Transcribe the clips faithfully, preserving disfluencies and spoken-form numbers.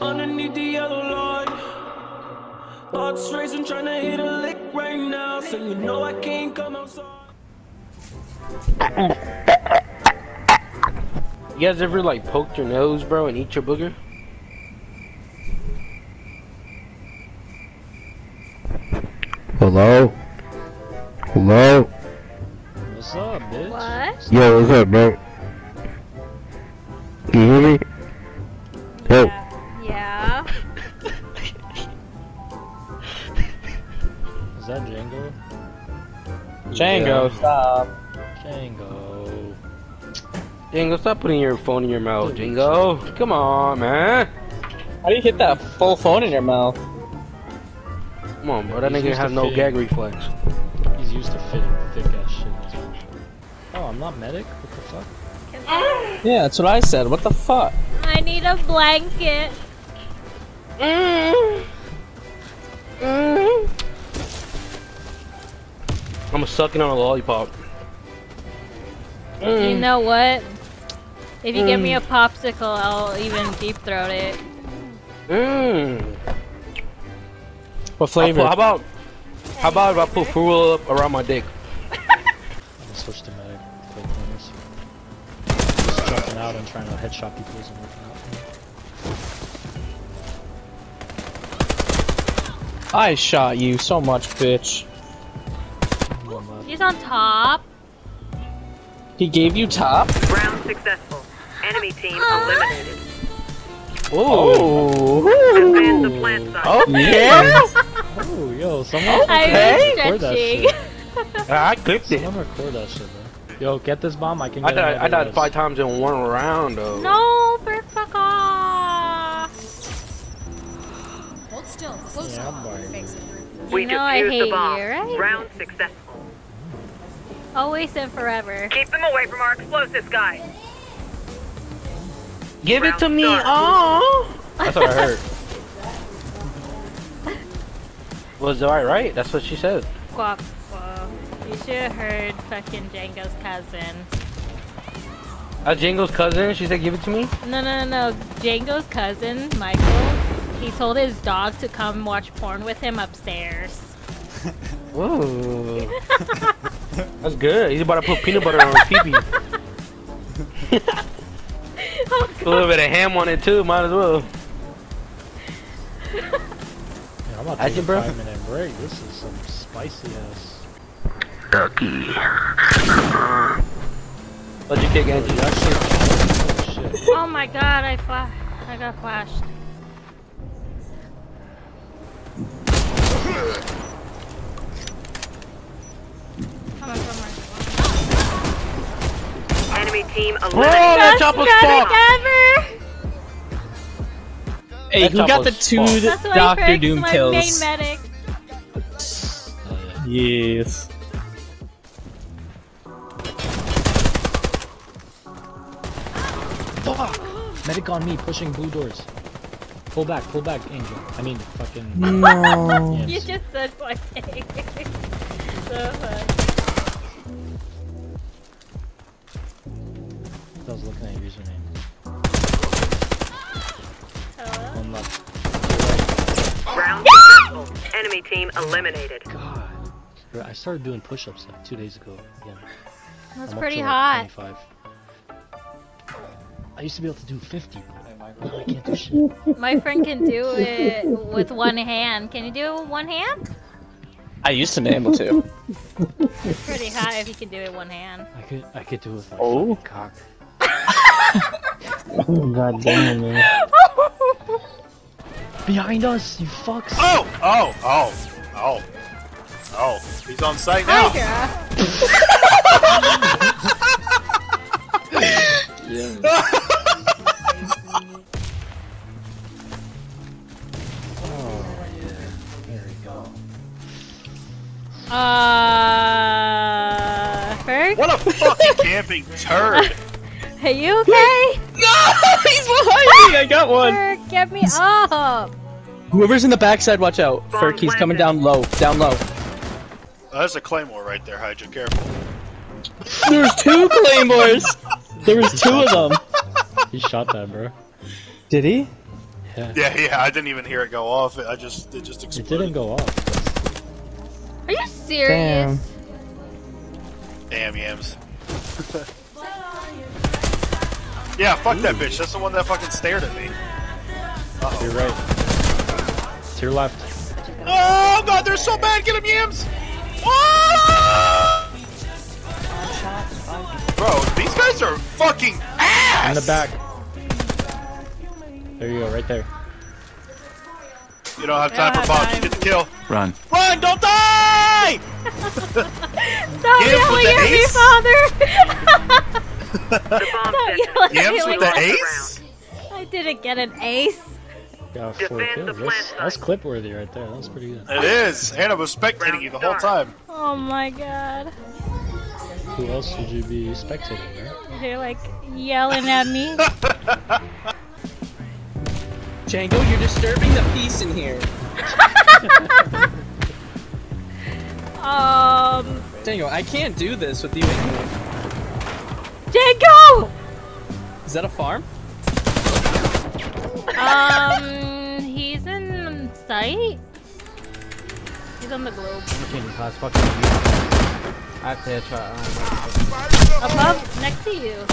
underneath the yellow light. Thoughts racing, trying to hit a lick right now. So you know I can't come outside. You guys ever like poked your nose, bro, and eat your booger? Hello? Hello? What's up, bitch? What? Yo, what's up, bro? Can you hear me? Yo. Yeah. Is that Django? Django, Yeah. stop. Django. Django, stop putting your phone in your mouth, Django. Come on, man. How do you get that full phone in your mouth? Come on, bro. That He's nigga used has to no fitting. gag reflex. He's used to fitting thick ass shit. That's for sure. Oh, I'm not medic? What the fuck? Yeah, that's what I said. What the fuck? I need a blanket. Mm. Mm. I'm sucking on a lollipop. You Mm. know what? If you give me Mm. a popsicle, I'll even deep throat it. Mmm. What flavor? How about, how about if I put Fruit Roll up around my dick? I'm gonna switch to medic. Play corners. Just jumping out and trying to headshot people isn't working out. I shot you so much, bitch. One left. He's on top. He gave you top? Round successful. Enemy team eliminated. Oh. Defend the plant site. Oh, yeah. Oh, yo, someone I Okay. was record that stretching. shit. I clipped it. Someone record that shit, bro. Yo, get this bomb. I can I get died, I another died five times in one round, though. No, Bert, fuck off. Hold still. Close Yeah, up. boy. Face it. We You know I defused hate the bomb. you, right? Round successful. Always and forever. Keep them away from our explosives, guys. Give it Round to me. start. Oh. That's what I heard. Was I right? That's what she said. Guac, guac. You should have heard fucking Django's cousin. Uh, Django's cousin, she said give it to me? No, no, no, no. Django's cousin, Michael, he told his dog to come watch porn with him upstairs. Whoa. That's good. He's about to put peanut butter on his pee-pee. Oh, A little bit of ham on it too, might as well. Yeah, I'm about to Actually, take a bro. five minute break. This is some spicy ass. Ducky. What'd you kick, Yo, Angie? you actually. Oh shit. oh my god, I fla- I got flashed. Come on, come on. Enemy team Bro, eliminated. that Best chopper's medic fucked. ever! Hey, That who chop got the was two fucked. That's why Doctor Frank's Doom my kills? main medic. Oh, yeah. Yes. Fuck! Medic on me, pushing blue doors. Pull back, pull back, Angel. I mean, fucking. No. You Yes. just said my name. So fun. I was looking at your username. Hello? One left. Round successful. Enemy team eliminated. God. Bro, I started doing push-ups like two days ago. Again. That's I'm up pretty to, like, hot. twenty-five. I used to be able to do fifty, bro. Now I can't do shit. My friend can do it with one hand. Can you do it with one hand? I used to be able to. It's pretty hot if you can do it with one hand. I could, I could do it with my Oh. fucking cock. God damn, man. Behind us, you fucks! Oh! Oh! Oh! Oh! Oh! He's on site now! There we go. Uh, Ferg? What a fucking camping turd! Are you okay? No! He's behind me! I got one! Ferg, get me up! Whoever's in the backside, watch out. Ferk, he's coming down low. Down low. Oh, there's a claymore right there, Hydra. Careful. There's two claymores! There was two of them. He shot that, bro. Did he? Yeah. Yeah, yeah. I didn't even hear it go off. I just it just It exploded. didn't go off. Are you serious? Damn yams. Yeah, fuck that bitch. That's the one that fucking stared at me. Uh-oh. To your right. To your left. Oh god, they're so bad. Get him, yams. Ah! Bro, these guys are fucking ass. In the back. There you go, right there. You don't have time Yeah, for bombs. time. Just get the kill. Run. Run! Don't die! Stop Yams with yelling the at me, ace? father! The bomb Stop sent yelling at Yams me with like the that. ace? I didn't get an ace. Got four Defend the kills. plant That's, that's site. clip worthy right there. That was pretty good. It is. Hannah was spectating you the whole time. Oh my god. Who else would you be spectating, right? They're like yelling at me. Django, you're disturbing the peace in here. um, Django, I can't do this with you in here. Django! Is that a farm? Um, he's in sight. He's on the globe. I have to try. Above, next to you.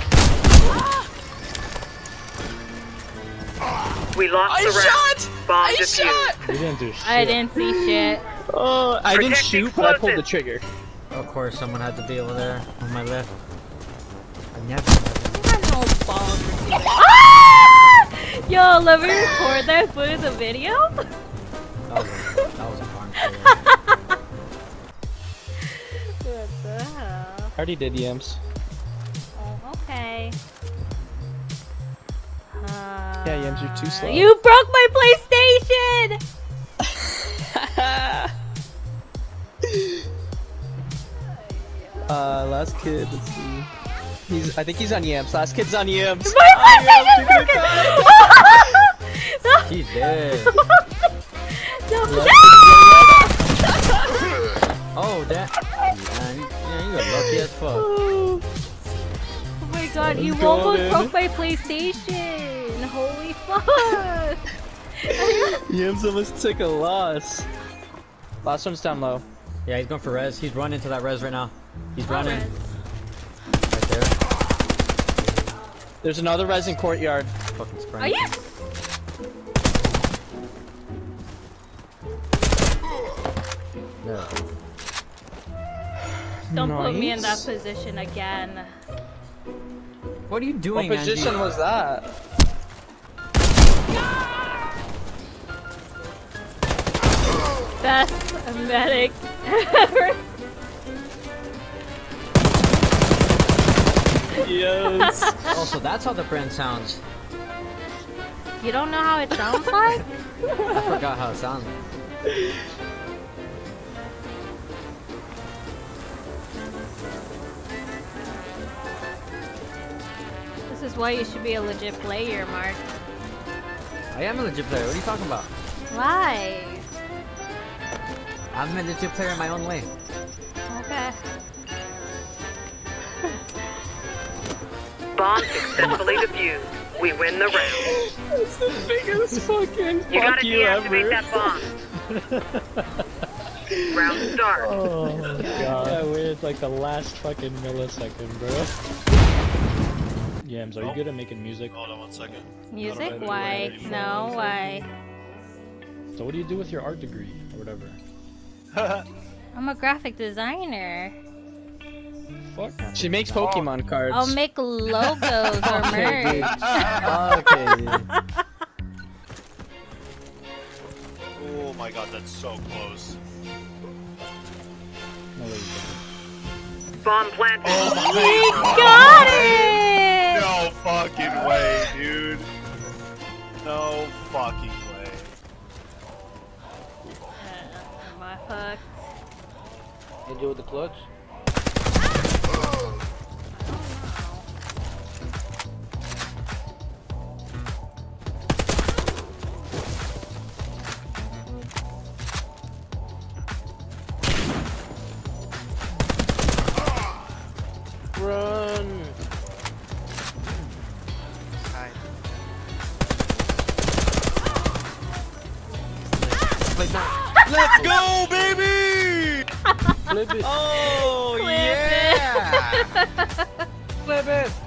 We lost I the round. shot! Bomb I defused. shot! You didn't do shit. I didn't see shit. Oh, I didn't Protect shoot, but I pulled the explosives. trigger. Of course, someone had to be over there on my left. I never. I have no balls. Ah! Yo, let me record that for the video. That was a, that was a farm kill. What the hell? Already did yams. Oh, okay. Uh, Yeah, Yams, you're too slow. You broke my PlayStation! uh, last kid, let's see. He's, I think he's on yams. Last kid's on yams. My PlayStation's broken! He's dead. No. Oh, that. Man, you, yeah, you got lucky as fuck. Oh my god, you Let's almost go, broke my PlayStation! Holy fuck! Yams almost took a loss. Last one's down low. Yeah, he's going for res. He's running to that res right now. He's running. Res. Right there. There's another res in courtyard. Fucking sprint. Are you? No. Don't put me in that Nice. position again. What are you What doing, position Angie? was that? Best medic ever. Yes. Oh, so that's how the brand sounds. You don't know how it sounds like? I forgot how it sounds. This is why you should be a legit player, Mark. I am a legit player. What are you talking about? Why? I'm a legit player in my own way. Okay. Bomb successfully defused. We win the round. That's the biggest fucking You fuck gotta you deactivate ever. that bomb. Round start. Oh god. Yeah, waited like the last fucking millisecond, bro. Yams, are you good at making music? Hold on one second. Music? Why? No, why? So what do you do with your art degree or whatever? I'm a graphic designer. Fuck. She makes Pokemon cards. I'll make logos or merch. Okay, dude. Oh my god, that's so close. No way you Bomb planted. Oh my We god. got it! No fucking way, dude. No fucking way. Am I fucked? Hit you with the clutch. Run! play time. Let's go, baby! Flip it. Oh, Flip yeah! it. Flip it.